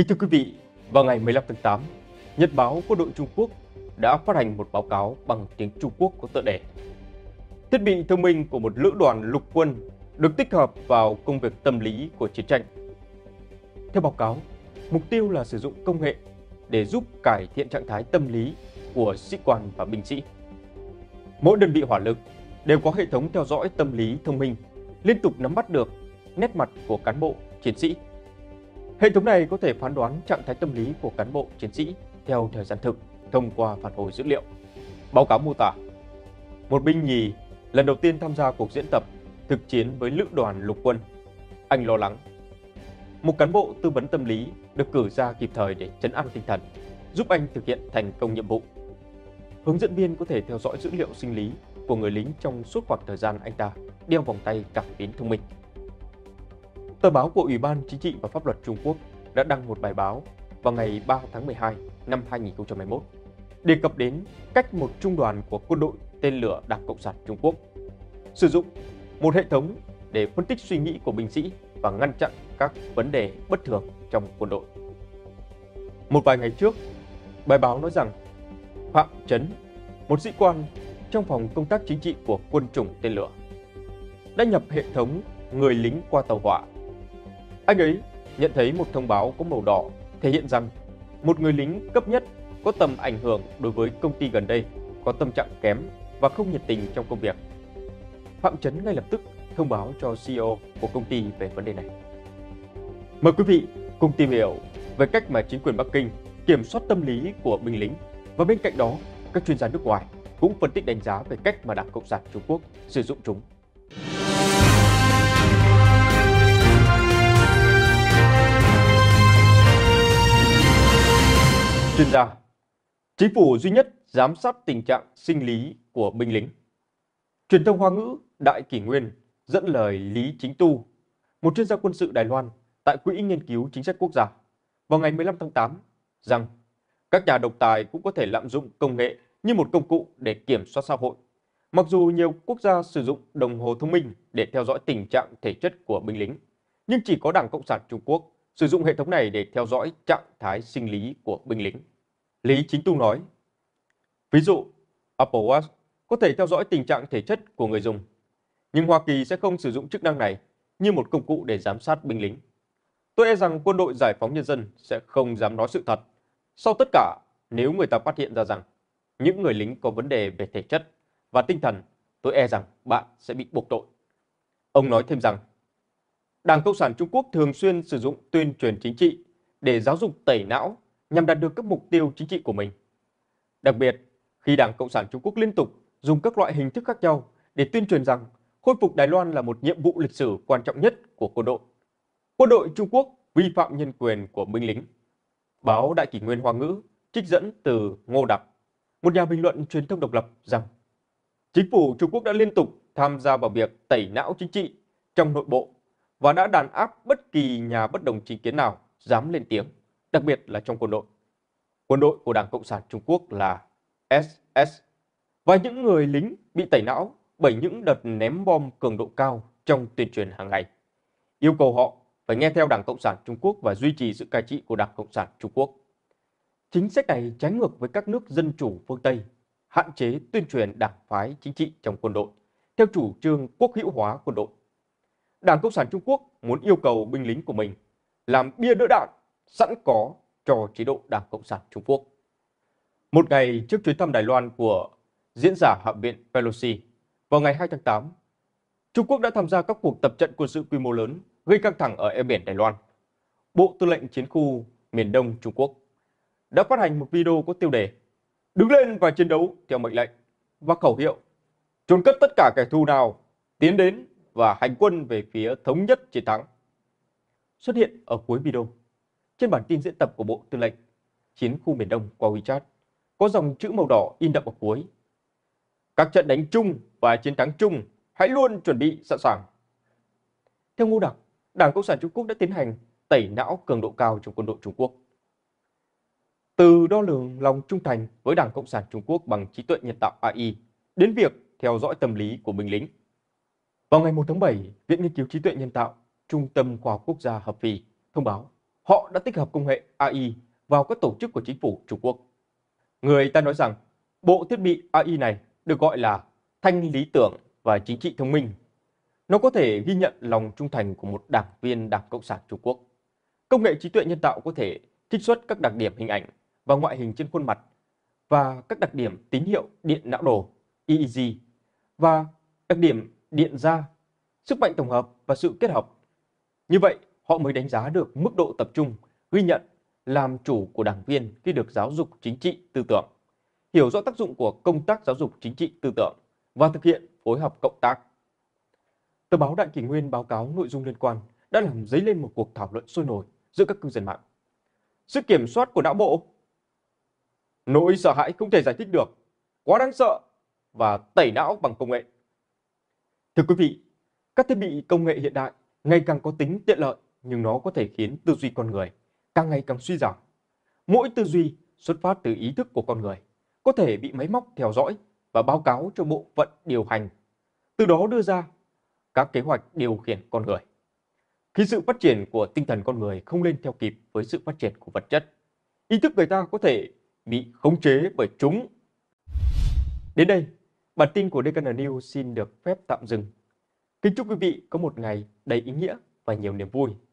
Kính thưa quý vị, vào ngày 15 tháng 8, Nhật báo Quân đội Trung Quốc đã phát hành một báo cáo bằng tiếng Trung Quốc có tựa đề Thiết bị thông minh của một lữ đoàn lục quân được tích hợp vào công việc tâm lý của chiến tranh. Theo báo cáo, mục tiêu là sử dụng công nghệ để giúp cải thiện trạng thái tâm lý của sĩ quan và binh sĩ. Mỗi đơn vị hỏa lực đều có hệ thống theo dõi tâm lý thông minh, liên tục nắm bắt được nét mặt của cán bộ, chiến sĩ. Hệ thống này có thể phán đoán trạng thái tâm lý của cán bộ, chiến sĩ theo thời gian thực thông qua phản hồi dữ liệu. Báo cáo mô tả, một binh nhì lần đầu tiên tham gia cuộc diễn tập thực chiến với lữ đoàn lục quân. Anh lo lắng. Một cán bộ tư vấn tâm lý được cử ra kịp thời để trấn an tinh thần, giúp anh thực hiện thành công nhiệm vụ. Hướng dẫn viên có thể theo dõi dữ liệu sinh lý của người lính trong suốt khoảng thời gian anh ta đeo vòng tay cảm biến thông minh. Tờ báo của Ủy ban Chính trị và Pháp luật Trung Quốc đã đăng một bài báo vào ngày 3 tháng 12 năm 2021, đề cập đến cách một trung đoàn của quân đội tên lửa Đảng Cộng sản Trung Quốc sử dụng một hệ thống để phân tích suy nghĩ của binh sĩ và ngăn chặn các vấn đề bất thường trong quân đội. Một vài ngày trước, bài báo nói rằng Phạm Chấn, một sĩ quan trong phòng công tác chính trị của quân chủng tên lửa, đã nhập hệ thống người lính qua tàu hỏa. Anh ấy nhận thấy một thông báo có màu đỏ thể hiện rằng một người lính cấp nhất có tầm ảnh hưởng đối với công ty gần đây, có tâm trạng kém và không nhiệt tình trong công việc. Phạm Chấn ngay lập tức thông báo cho CEO của công ty về vấn đề này. Mời quý vị cùng tìm hiểu về cách mà chính quyền Bắc Kinh kiểm soát tâm lý của binh lính, và bên cạnh đó, các chuyên gia nước ngoài cũng phân tích đánh giá về cách mà Đảng Cộng sản Trung Quốc sử dụng chúng. Chuyên gia, chính phủ duy nhất giám sát tình trạng sinh lý của binh lính. Truyền thông Hoa ngữ Đại Kỷ Nguyên dẫn lời Lý Chính Tu, một chuyên gia quân sự Đài Loan tại Quỹ Nghiên cứu Chính sách Quốc gia, vào ngày 15 tháng 8 rằng các nhà độc tài cũng có thể lạm dụng công nghệ như một công cụ để kiểm soát xã hội. Mặc dù nhiều quốc gia sử dụng đồng hồ thông minh để theo dõi tình trạng thể chất của binh lính, nhưng chỉ có Đảng Cộng sản Trung Quốc sử dụng hệ thống này để theo dõi trạng thái sinh lý của binh lính. Lý Chính Tu nói, ví dụ, Apple Watch có thể theo dõi tình trạng thể chất của người dùng, nhưng Hoa Kỳ sẽ không sử dụng chức năng này như một công cụ để giám sát binh lính. Tôi e rằng quân đội giải phóng nhân dân sẽ không dám nói sự thật. Sau tất cả, nếu người ta phát hiện ra rằng những người lính có vấn đề về thể chất và tinh thần, tôi e rằng bạn sẽ bị buộc tội. Ông nói thêm rằng, Đảng Cộng sản Trung Quốc thường xuyên sử dụng tuyên truyền chính trị để giáo dục tẩy não nhằm đạt được các mục tiêu chính trị của mình. Đặc biệt, khi Đảng Cộng sản Trung Quốc liên tục dùng các loại hình thức khác nhau để tuyên truyền rằng khôi phục Đài Loan là một nhiệm vụ lịch sử quan trọng nhất của quân đội. Quân đội Trung Quốc vi phạm nhân quyền của binh lính. Báo Đại Kỷ Nguyên Hoa ngữ trích dẫn từ Ngô Đặc, một nhà bình luận truyền thông độc lập, rằng chính phủ Trung Quốc đã liên tục tham gia vào việc tẩy não chính trị trong nội bộ và đã đàn áp bất kỳ nhà bất đồng chính kiến nào dám lên tiếng, đặc biệt là trong quân đội. Quân đội của Đảng Cộng sản Trung Quốc là SS, và những người lính bị tẩy não bởi những đợt ném bom cường độ cao trong tuyên truyền hàng ngày, yêu cầu họ phải nghe theo Đảng Cộng sản Trung Quốc và duy trì sự cai trị của Đảng Cộng sản Trung Quốc. Chính sách này trái ngược với các nước dân chủ phương Tây, hạn chế tuyên truyền đảng phái chính trị trong quân đội, theo chủ trương quốc hữu hóa quân đội. Đảng Cộng sản Trung Quốc muốn yêu cầu binh lính của mình làm bia đỡ đạn sẵn có cho chế độ Đảng Cộng sản Trung Quốc. Một ngày trước chuyến thăm Đài Loan của diễn giả Hạ viện Pelosi, vào ngày 2 tháng 8, Trung Quốc đã tham gia các cuộc tập trận quân sự quy mô lớn gây căng thẳng ở eo biển Đài Loan. Bộ Tư lệnh Chiến khu miền Đông Trung Quốc đã phát hành một video có tiêu đề "Đứng lên và chiến đấu theo mệnh lệnh" và khẩu hiệu "Chôn cất tất cả kẻ thù nào, tiến đến và hành quân về phía thống nhất chiến thắng" xuất hiện ở cuối video. Trên bản tin diễn tập của Bộ Tư lệnh Chiến khu miền Đông qua WeChat có dòng chữ màu đỏ in đậm ở cuối: "Các trận đánh chung và chiến thắng chung, hãy luôn chuẩn bị sẵn sàng." Theo Ngô Đặc, Đảng Cộng sản Trung Quốc đã tiến hành tẩy não cường độ cao trong quân đội Trung Quốc. Từ đo lường lòng trung thành với Đảng Cộng sản Trung Quốc bằng trí tuệ nhân tạo AI đến việc theo dõi tâm lý của binh lính. Vào ngày 1 tháng 7, Viện Nghiên cứu Trí tuệ nhân tạo, Trung tâm Khoa học Quốc gia Hợp Phì thông báo họ đã tích hợp công nghệ AI vào các tổ chức của chính phủ Trung Quốc. Người ta nói rằng bộ thiết bị AI này được gọi là thanh lý tưởng và chính trị thông minh. Nó có thể ghi nhận lòng trung thành của một đảng viên Đảng Cộng sản Trung Quốc. Công nghệ trí tuệ nhân tạo có thể trích xuất các đặc điểm hình ảnh và ngoại hình trên khuôn mặt và các đặc điểm tín hiệu điện não đồ EEG và đặc điểm điện ra, sức mạnh tổng hợp và sự kết hợp. Như vậy, họ mới đánh giá được mức độ tập trung, ghi nhận, làm chủ của đảng viên khi được giáo dục chính trị tư tưởng, hiểu rõ tác dụng của công tác giáo dục chính trị tư tưởng và thực hiện phối hợp cộng tác. Tờ báo Đại Kỷ Nguyên báo cáo nội dung liên quan đã làm dấy lên một cuộc thảo luận sôi nổi giữa các cư dân mạng. Sức kiểm soát của não bộ, nỗi sợ hãi không thể giải thích được, quá đáng sợ và tẩy não bằng công nghệ. Thưa quý vị, các thiết bị công nghệ hiện đại ngày càng có tính tiện lợi nhưng nó có thể khiến tư duy con người càng ngày càng suy giảm. Mỗi tư duy xuất phát từ ý thức của con người có thể bị máy móc theo dõi và báo cáo cho bộ phận điều hành, từ đó đưa ra các kế hoạch điều khiển con người. Khi sự phát triển của tinh thần con người không lên theo kịp với sự phát triển của vật chất, ý thức người ta có thể bị khống chế bởi chúng. Đến đây, bản tin của DKN News xin được phép tạm dừng. Kính chúc quý vị có một ngày đầy ý nghĩa và nhiều niềm vui.